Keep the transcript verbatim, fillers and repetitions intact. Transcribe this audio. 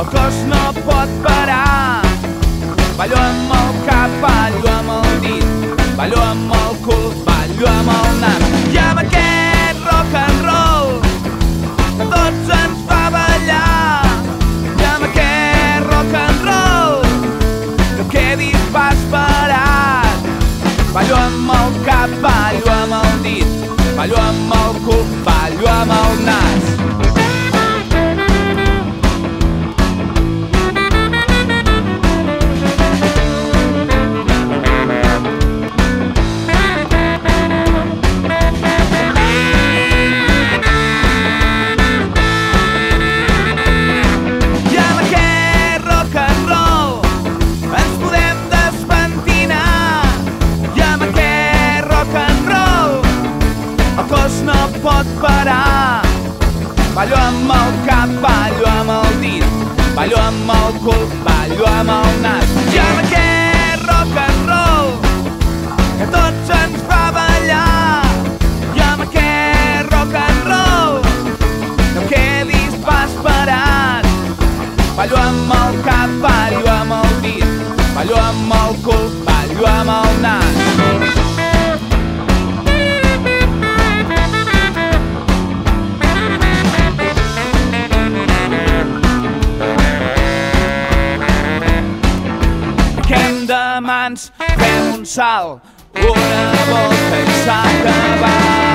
el cos no pot parar. Ballo amb el cap, ballo amb el dit, ballo amb el cul, ballo amb el nas. I amb aquest rock and roll que tots ens fa ballar. I amb aquest rock and roll no quedis pas parat. Ballo amb el cap, ballo amb el dit, ballo amb el cul, ballo amb el nas. No pot parar. Ballo amb el cap, ballo amb el dit, ballo amb el cul, ballo amb el nas. I amb aquest rock and roll que tots ens fa ballar. I amb aquest rock and roll no quedis pas parat. Ballo amb el cap, ballo amb el dit, ballo amb el cul, ballo amb el nas. De mans, fem un salt, una volta i s'ha acabat.